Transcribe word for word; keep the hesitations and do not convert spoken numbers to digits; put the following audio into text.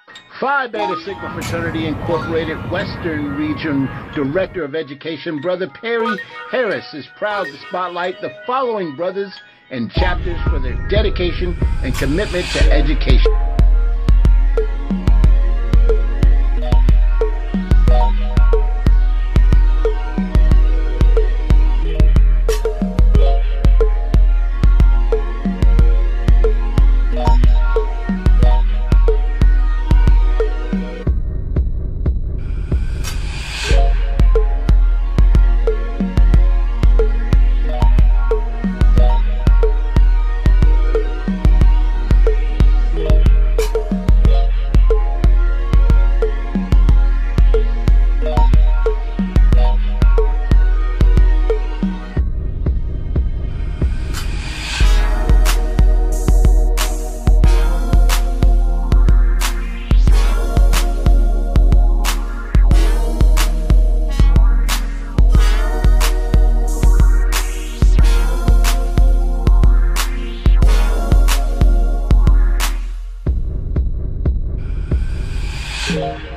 Phi Beta Sigma Fraternity Incorporated Western Region Director of Education, Brother Perry Harris, is proud to spotlight the following brothers and chapters for their dedication and commitment to education. Yeah.